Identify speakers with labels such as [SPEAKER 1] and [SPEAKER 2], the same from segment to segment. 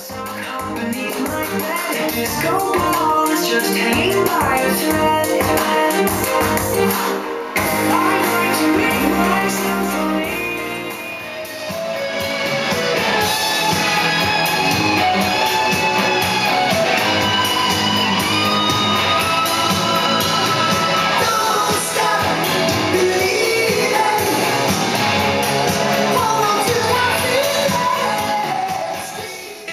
[SPEAKER 1] Beneath my bed, disco ball is just hanging by a thread. I like to make myself believe. Don't stop believing. Hold on to my feelings.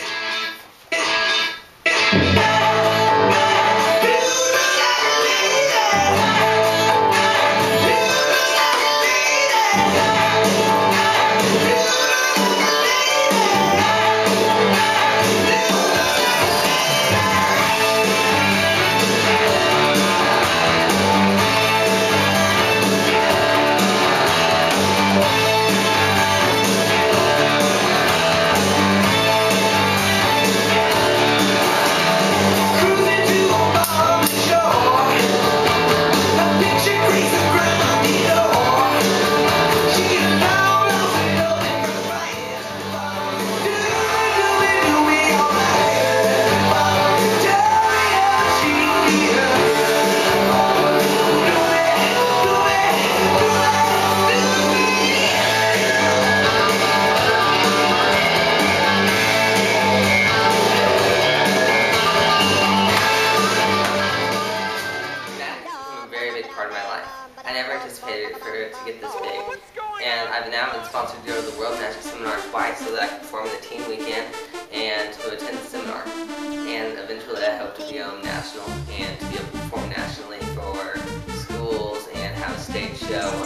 [SPEAKER 2] Part of my life. I never anticipated for it to get this big, and I've now been sponsored to go to the World Magic Seminar twice so that I can perform in the teen weekend and to attend the seminar, and eventually I hope to be national and to be able to perform nationally for schools and have a stage show